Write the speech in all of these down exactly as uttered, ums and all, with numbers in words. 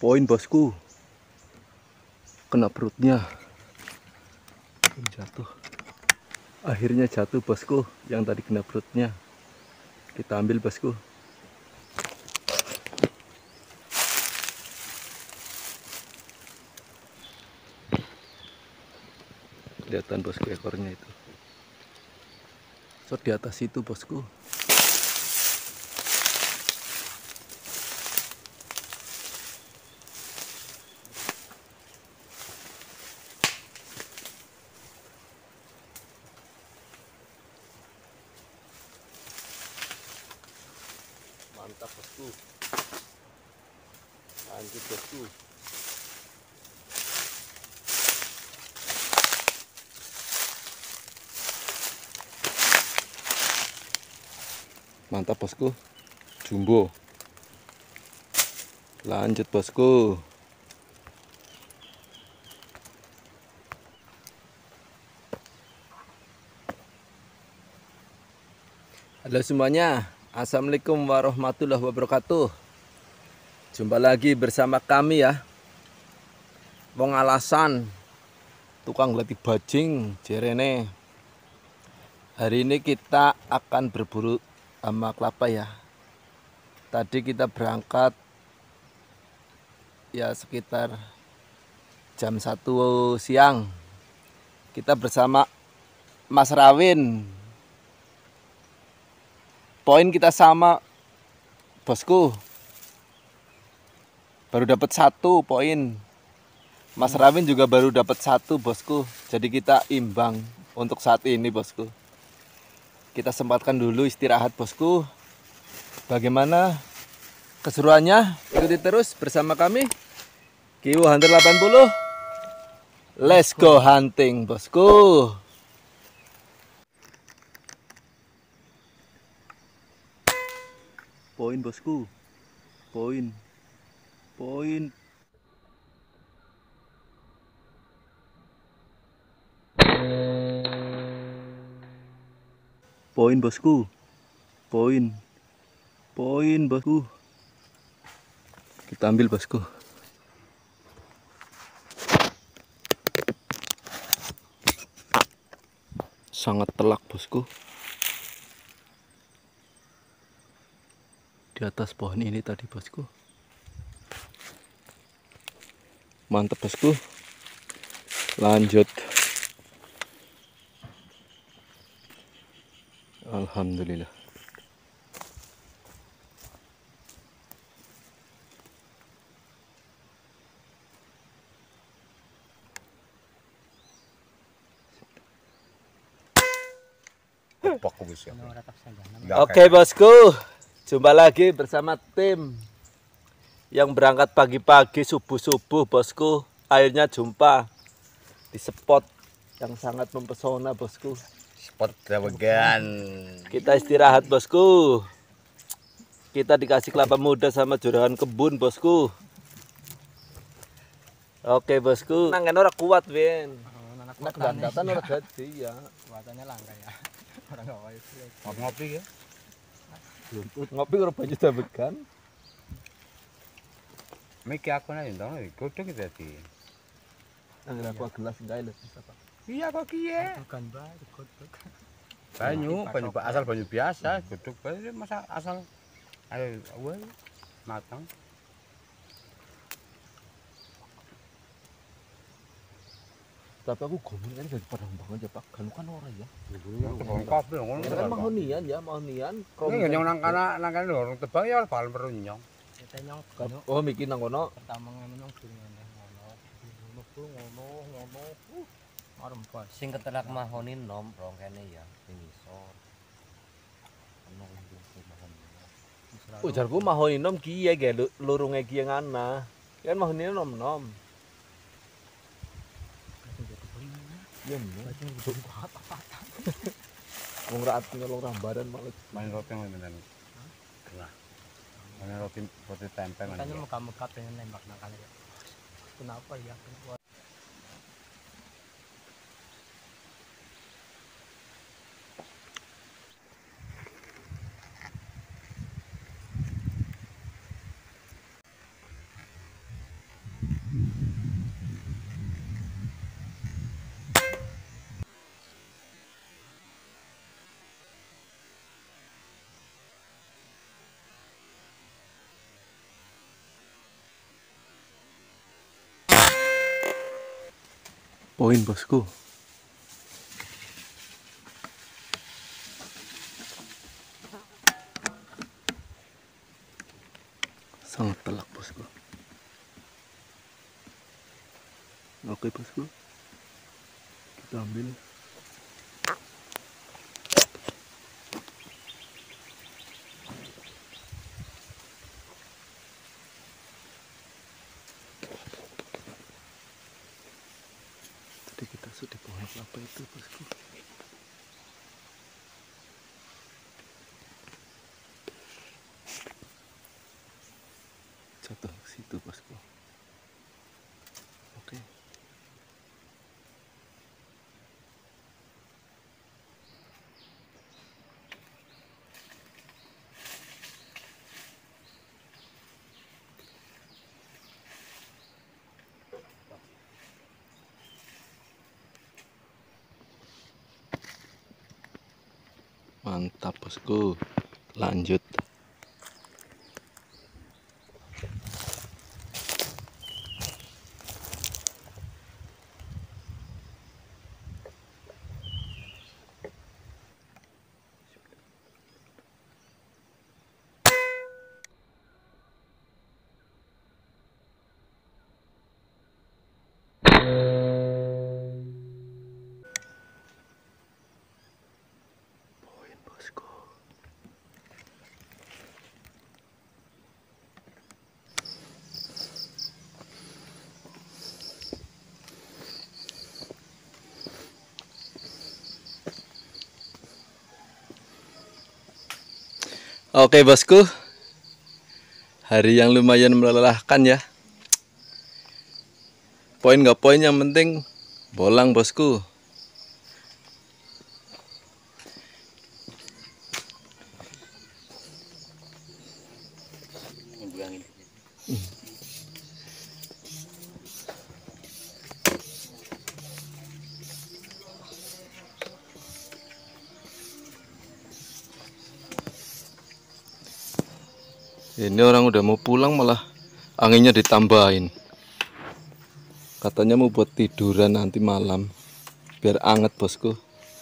Poin bosku, kena perutnya, jatuh. Akhirnya jatuh bosku, yang tadi kena perutnya. Kita ambil bosku. Kelihatan bosku ekornya itu. So di atas itu bosku. Mantap bosku. Lanjut bosku. Mantap bosku. Jumbo. Lanjut bosku. Halo semuanya, assalamualaikum warahmatullahi wabarakatuh. Jumpa lagi bersama kami ya, wong alasan tukang latih bajing jerene. Hari ini kita akan berburu sama kelapa ya. Tadi kita berangkat ya sekitar jam satu siang. Kita bersama Mas Rawin. Poin kita sama bosku, baru dapat satu poin. Mas Rawin juga baru dapat satu bosku. Jadi kita imbang untuk saat ini bosku. Kita sempatkan dulu istirahat bosku. Bagaimana keseruannya? Ikuti terus bersama kami Kiwo Hunter delapan puluh. Let's go hunting bosku. Poin bosku, poin, poin. Poin bosku, poin, poin bosku. Kita ambil bosku. Sangat telak bosku. Di atas pohon ini tadi bosku. Mantap bosku. Lanjut. Alhamdulillah. Oke bosku, jumpa lagi bersama tim yang berangkat pagi-pagi subuh-subuh bosku. Akhirnya jumpa di spot yang sangat mempesona bosku. Spot Trawegan. Kita istirahat bosku. Kita dikasih kelapa muda sama juragan kebun bosku. Oke bosku. Nangan orang kuat Win. Nak gandatan orang jadi ya. Kuatannya langka ya. Orang nggak wise. Ngopi ya. Ngopi kalau banyak dabekan. Miki aku nih dong, godok itu tadi. Nang aku gelas enggak lho bisa Pak. Iya kok kiye. Bukan baru godok. Banyu, banyu asal banyu biasa, godok bae masa asal ayo awal matang. Tapi aku gomin kan dari Padang banget ya Pak. Kan kan ora ya. Bongkap lho ngono. Kan mahonian ya, mahonian. Ini nyong nang kana nang kana lho tebang ya bal perlu nyong. Kita nyong. Oh mikir nang kono. Pertama ngono ngono ngono. Ngono tuh ngono ngono. Uh, arem pas. Sing keterak mahoni nom rong kene ya ning isor. Ono Oh jarku mahoni nom kiye ge lurunge kiye ngana. Kan mahoni nom nom. Iya nih. Wong ra ati ngelong rambaran malah Main roti ngene men. Nah. Main roti roti tempe men. Makanya muka-muka pengen nembak nang kali ya. Kenapa ya? poin bosku. Sangat telak bosku. Oke bosku, kita ambil. Tadi kita sudah pohon kelapa itu bosku. Jatuh ke situ bosku. Oke. Mantap bosku, lanjut. Poin bosku. Oke bosku, hari yang lumayan melelahkan ya. Poin nggak poin, yang penting bolang bosku. Ini orang udah mau pulang malah anginnya ditambahin. Katanya mau buat tiduran nanti malam biar anget bosku.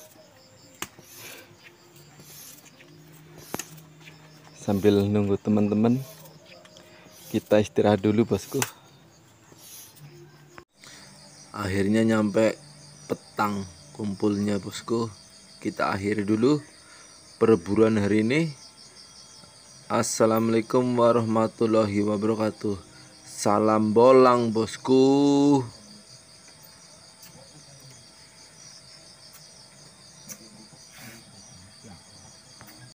Sambil nunggu teman-teman, kita istirahat dulu bosku. Akhirnya nyampe petang kumpulnya bosku. Kita akhiri dulu perburuan hari ini. Assalamualaikum warahmatullahi wabarakatuh. Salam bolang bosku.